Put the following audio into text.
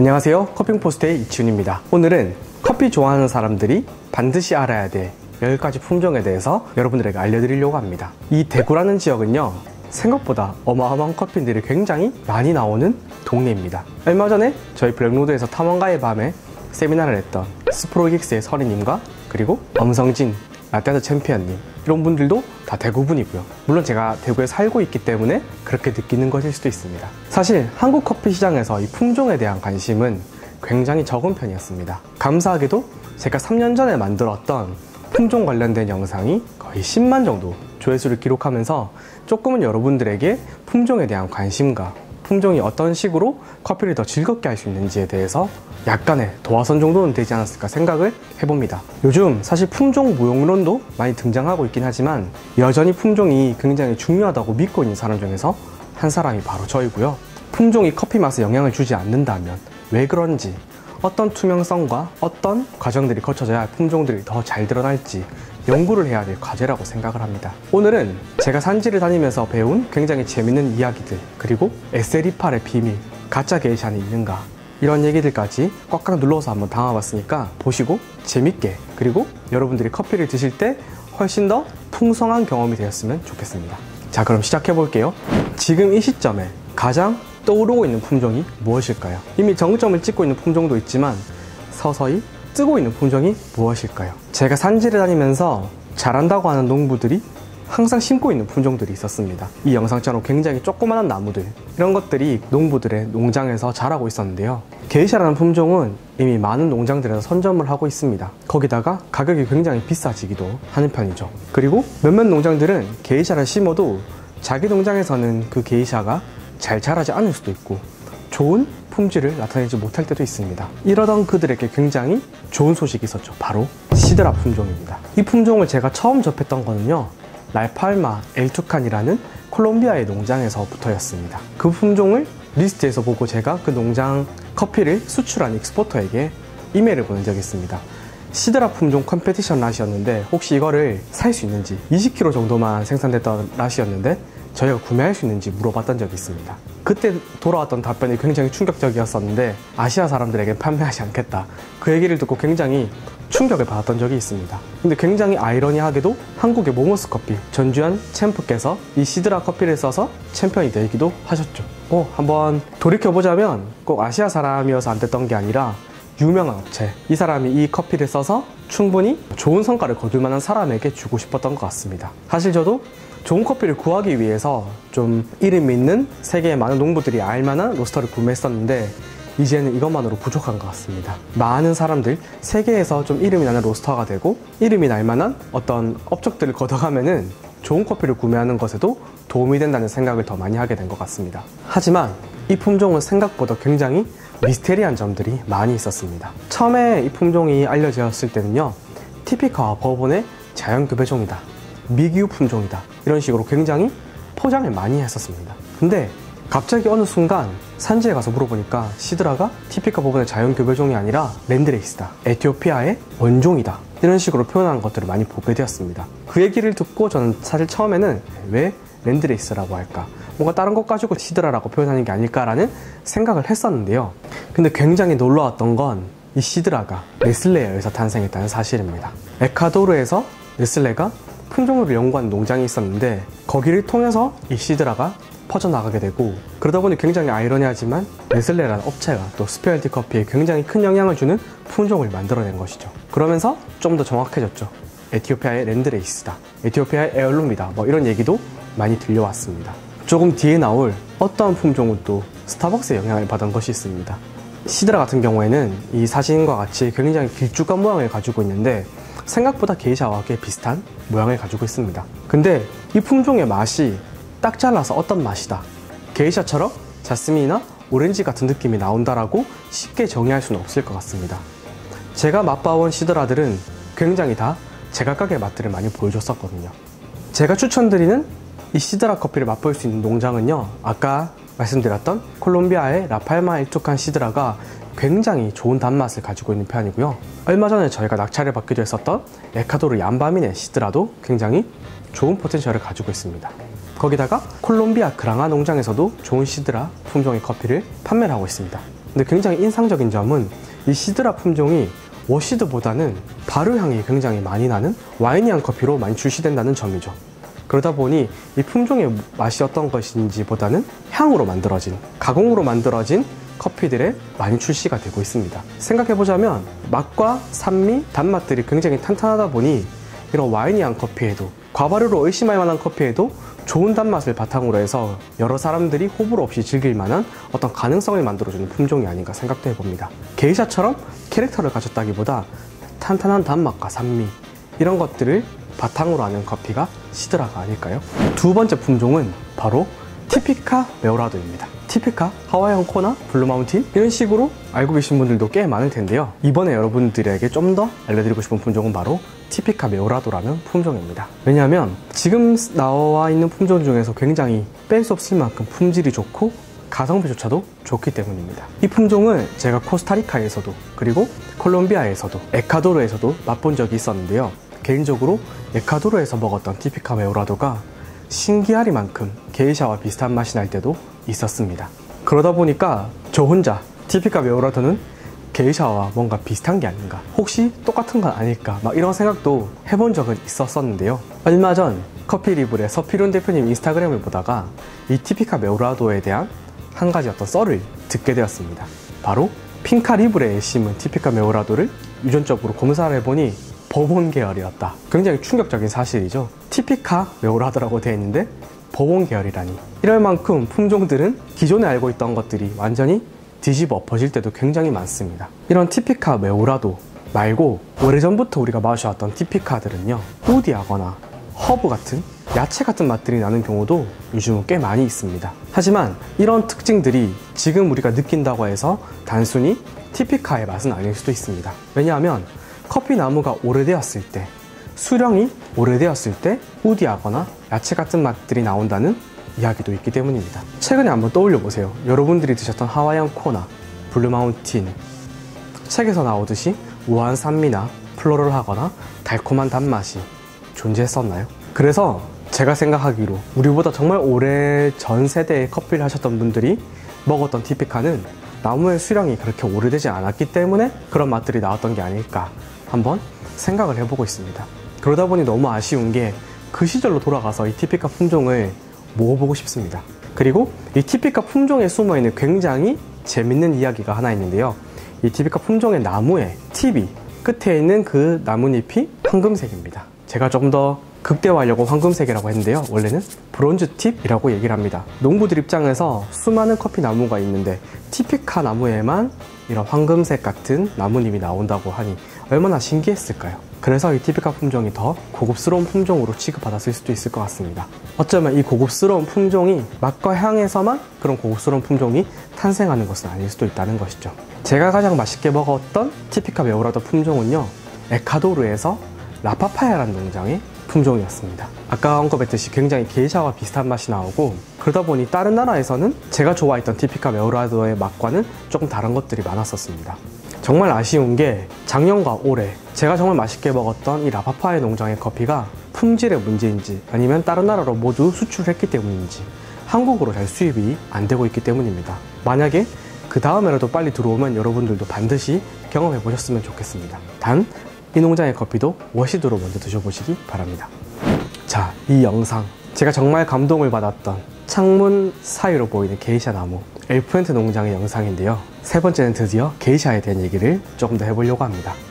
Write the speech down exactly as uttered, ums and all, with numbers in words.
안녕하세요. 커피포스트의 이치훈입니다. 오늘은 커피 좋아하는 사람들이 반드시 알아야 될 열 가지 품종에 대해서 여러분들에게 알려드리려고 합니다. 이 대구라는 지역은요, 생각보다 어마어마한 커피들이 굉장히 많이 나오는 동네입니다. 얼마 전에 저희 블랙로드에서 탐험가의 밤에 세미나를 했던 스프로기스의 선희님과 그리고 엄성진 라떼아트 챔피언님, 이런 분들도 다 대구 분이고요. 물론 제가 대구에 살고 있기 때문에 그렇게 느끼는 것일 수도 있습니다. 사실 한국 커피 시장에서 이 품종에 대한 관심은 굉장히 적은 편이었습니다. 감사하게도 제가 삼 년 전에 만들었던 품종 관련된 영상이 거의 십만 정도 조회수를 기록하면서 조금은 여러분들에게 품종에 대한 관심과 품종이 어떤 식으로 커피를 더 즐겁게 할 수 있는지에 대해서 약간의 도화선 정도는 되지 않았을까 생각을 해봅니다. 요즘 사실 품종 무용론도 많이 등장하고 있긴 하지만 여전히 품종이 굉장히 중요하다고 믿고 있는 사람 중에서 한 사람이 바로 저이고요. 품종이 커피 맛에 영향을 주지 않는다면 왜 그런지, 어떤 투명성과 어떤 과정들이 거쳐져야 품종들이 더 잘 드러날지 연구를 해야 될 과제라고 생각을 합니다. 오늘은 제가 산지를 다니면서 배운 굉장히 재밌는 이야기들, 그리고 에스엘이팔의 비밀, 가짜 게이샤 안에 있는가, 이런 얘기들까지 꽉꽉 눌러서 한번 담아봤으니까 보시고 재밌게, 그리고 여러분들이 커피를 드실 때 훨씬 더 풍성한 경험이 되었으면 좋겠습니다. 자, 그럼 시작해 볼게요. 지금 이 시점에 가장 떠오르고 있는 품종이 무엇일까요? 이미 정점을 찍고 있는 품종도 있지만 서서히 뜨고 있는 품종이 무엇일까요? 제가 산지를 다니면서 잘한다고 하는 농부들이 항상 심고 있는 품종들이 있었습니다. 이 영상처럼 굉장히 조그마한 나무들, 이런 것들이 농부들의 농장에서 자라고 있었는데요. 게이샤라는 품종은 이미 많은 농장들에서 선점을 하고 있습니다. 거기다가 가격이 굉장히 비싸지기도 하는 편이죠. 그리고 몇몇 농장들은 게이샤를 심어도 자기 농장에서는 그 게이샤가 잘 자라지 않을 수도 있고 좋은 품질을 나타내지 못할 때도 있습니다. 이러던 그들에게 굉장히 좋은 소식이 있었죠. 바로 시드라 품종입니다. 이 품종을 제가 처음 접했던 거는요, 라팔마 엘투칸이라는 콜롬비아의 농장에서부터였습니다. 그 품종을 리스트에서 보고 제가 그 농장 커피를 수출한 익스포터에게 이메일을 보낸 적이 있습니다. 시드라 품종 컴페티션 랏이었는데 혹시 이거를 살 수 있는지, 이십 킬로그램 정도만 생산됐던 랏이었는데 저희가 구매할 수 있는지 물어봤던 적이 있습니다. 그때 돌아왔던 답변이 굉장히 충격적이었었는데 아시아 사람들에게 판매하지 않겠다, 그 얘기를 듣고 굉장히 충격을 받았던 적이 있습니다. 근데 굉장히 아이러니하게도 한국의 모모스 커피 전주현 챔프께서 이 시드라 커피를 써서 챔피언이 되기도 하셨죠. 어, 한번 돌이켜보자면 꼭 아시아 사람이어서 안 됐던 게 아니라 유명한 업체, 이 사람이 이 커피를 써서 충분히 좋은 성과를 거둘 만한 사람에게 주고 싶었던 것 같습니다. 사실 저도 좋은 커피를 구하기 위해서 좀 이름 있는 세계의 많은 농부들이 알만한 로스터를 구매했었는데 이제는 이것만으로 부족한 것 같습니다. 많은 사람들, 세계에서 좀 이름이 나는 로스터가 되고 이름이 날 만한 어떤 업적들을 걷어가면은 좋은 커피를 구매하는 것에도 도움이 된다는 생각을 더 많이 하게 된 것 같습니다. 하지만 이 품종은 생각보다 굉장히 미스테리한 점들이 많이 있었습니다. 처음에 이 품종이 알려졌을 때는요, 티피카와 버본의 자연교배종이다, 미기후 품종이다, 이런 식으로 굉장히 포장을 많이 했었습니다. 근데 갑자기 어느 순간 산지에 가서 물어보니까 시드라가 티피카 버본의 자연교배종이 아니라 랜드레이스다, 에티오피아의 원종이다, 이런 식으로 표현하는 것들을 많이 보게 되었습니다. 그 얘기를 듣고 저는 사실 처음에는 왜 랜드레이스라고 할까, 뭔가 다른 것 가지고 시드라라고 표현하는 게 아닐까라는 생각을 했었는데요. 근데 굉장히 놀라웠던 건 이 시드라가 네슬레에 의해서 탄생했다는 사실입니다. 에콰도르에서 네슬레가 품종을 연구한 농장이 있었는데 거기를 통해서 이 시드라가 퍼져나가게 되고, 그러다 보니 굉장히 아이러니하지만 네슬레라는 업체가 또 스페셜티 커피에 굉장히 큰 영향을 주는 품종을 만들어낸 것이죠. 그러면서 좀 더 정확해졌죠. 에티오피아의 랜드레이스다, 에티오피아의 에얼룸이다, 뭐 이런 얘기도 많이 들려왔습니다. 조금 뒤에 나올 어떠한 품종은 또 스타벅스의 영향을 받은 것이 있습니다. 시드라 같은 경우에는 이 사진과 같이 굉장히 길쭉한 모양을 가지고 있는데 생각보다 게이샤와 꽤 비슷한 모양을 가지고 있습니다. 근데 이 품종의 맛이 딱 잘라서 어떤 맛이다, 게이샤처럼 자스민이나 오렌지 같은 느낌이 나온다라고 쉽게 정의할 수는 없을 것 같습니다. 제가 맛봐온 시드라들은 굉장히 다 제각각의 맛들을 많이 보여줬었거든요. 제가 추천드리는 이 시드라 커피를 맛볼 수 있는 농장은요, 아까 말씀드렸던 콜롬비아의 라팔마 엘투칸 시드라가 굉장히 좋은 단맛을 가지고 있는 편이고요. 얼마 전에 저희가 낙찰을 받기도 했었던 에콰도르 얀바민의 시드라도 굉장히 좋은 포텐셜을 가지고 있습니다. 거기다가 콜롬비아 그랑아 농장에서도 좋은 시드라 품종의 커피를 판매를 하고 있습니다. 근데 굉장히 인상적인 점은 이 시드라 품종이 워시드보다는 발효향이 굉장히 많이 나는 와이니한 커피로 많이 출시된다는 점이죠. 그러다 보니 이 품종의 맛이 어떤 것인지 보다는 향으로 만들어진, 가공으로 만들어진 커피들에 많이 출시가 되고 있습니다. 생각해보자면 맛과 산미, 단맛들이 굉장히 탄탄하다 보니 이런 와이니한 커피에도, 과발효로 의심할 만한 커피에도 좋은 단맛을 바탕으로 해서 여러 사람들이 호불호 없이 즐길 만한 어떤 가능성을 만들어주는 품종이 아닌가 생각도 해봅니다. 게이샤처럼 캐릭터를 가졌다기보다 탄탄한 단맛과 산미, 이런 것들을 바탕으로 하는 커피가 시드라가 아닐까요? 두 번째 품종은 바로 티피카 메오라도입니다. 티피카, 하와이안 코나, 블루마운틴, 이런 식으로 알고 계신 분들도 꽤 많을 텐데요. 이번에 여러분들에게 좀 더 알려드리고 싶은 품종은 바로 티피카 메오라도라는 품종입니다. 왜냐하면 지금 나와 있는 품종 중에서 굉장히 뺄 수 없을 만큼 품질이 좋고 가성비조차도 좋기 때문입니다. 이 품종을 제가 코스타리카에서도, 그리고 콜롬비아에서도, 에콰도르에서도 맛본 적이 있었는데요. 개인적으로 에콰도르에서 먹었던 티피카 메오라도가 신기하리만큼 게이샤와 비슷한 맛이 날 때도 있었습니다. 그러다 보니까 저 혼자 티피카 메오라도는 게이샤와 뭔가 비슷한 게 아닌가, 혹시 똑같은 건 아닐까, 막 이런 생각도 해본 적은 있었었는데요. 얼마 전 커피리블의 서필훈 대표님 인스타그램을 보다가 이 티피카 메오라도에 대한 한 가지 어떤 썰을 듣게 되었습니다. 바로 핑카 리브레에 심은 티피카 메오라도를 유전적으로 검사를 해보니 버본 계열이었다. 굉장히 충격적인 사실이죠. 티피카 메오라도라고 되어 있는데 버본 계열이라니. 이럴 만큼 품종들은 기존에 알고 있던 것들이 완전히 뒤집어 엎어질 때도 굉장히 많습니다. 이런 티피카 메오라도 말고 오래전부터 우리가 마셔왔던 티피카들은요, 우디하거나 허브 같은, 야채 같은 맛들이 나는 경우도 요즘은 꽤 많이 있습니다. 하지만 이런 특징들이 지금 우리가 느낀다고 해서 단순히 티피카의 맛은 아닐 수도 있습니다. 왜냐하면 커피 나무가 오래되었을 때, 수령이 오래되었을 때 우디하거나 야채 같은 맛들이 나온다는 이야기도 있기 때문입니다. 최근에 한번 떠올려 보세요. 여러분들이 드셨던 하와이안 코나, 블루마운틴, 책에서 나오듯이 우아한 산미나 플로럴하거나 달콤한 단맛이 존재했었나요? 그래서 제가 생각하기로 우리보다 정말 오래 전 세대의 커피를 하셨던 분들이 먹었던 티피카는 나무의 수령이 그렇게 오래되지 않았기 때문에 그런 맛들이 나왔던 게 아닐까 한번 생각을 해보고 있습니다. 그러다 보니 너무 아쉬운 게 그 시절로 돌아가서 이 티피카 품종을 먹어보고 싶습니다. 그리고 이 티피카 품종에 숨어있는 굉장히 재밌는 이야기가 하나 있는데요. 이 티피카 품종의 나무의 팁이, 끝에 있는 그 나뭇잎이 황금색입니다. 제가 좀 더 극대화하려고 황금색이라고 했는데요. 원래는 브론즈 팁이라고 얘기를 합니다. 농부들 입장에서 수많은 커피 나무가 있는데 티피카 나무에만 이런 황금색 같은 나뭇잎이 나온다고 하니 얼마나 신기했을까요? 그래서 이 티피카 품종이 더 고급스러운 품종으로 취급받았을 수도 있을 것 같습니다. 어쩌면 이 고급스러운 품종이 맛과 향에서만 그런 고급스러운 품종이 탄생하는 것은 아닐 수도 있다는 것이죠. 제가 가장 맛있게 먹었던 티피카 메오라도 품종은요, 에콰도르에서 라파파야라는 농장의 품종이었습니다. 아까 언급했듯이 굉장히 게이샤와 비슷한 맛이 나오고, 그러다 보니 다른 나라에서는 제가 좋아했던 티피카 메오라도의 맛과는 조금 다른 것들이 많았었습니다. 정말 아쉬운 게 작년과 올해 제가 정말 맛있게 먹었던 이 라파파야 농장의 커피가 품질의 문제인지 아니면 다른 나라로 모두 수출했기 때문인지 한국으로 잘 수입이 안 되고 있기 때문입니다. 만약에 그 다음에라도 빨리 들어오면 여러분들도 반드시 경험해 보셨으면 좋겠습니다. 단 이 농장의 커피도 워시드로 먼저 드셔보시기 바랍니다. 자, 이 영상 제가 정말 감동을 받았던 창문 사이로 보이는 게이샤 나무, 엘푸엔테 농장의 영상인데요. 세 번째는 드디어 게이샤에 대한 얘기를 조금 더 해보려고 합니다.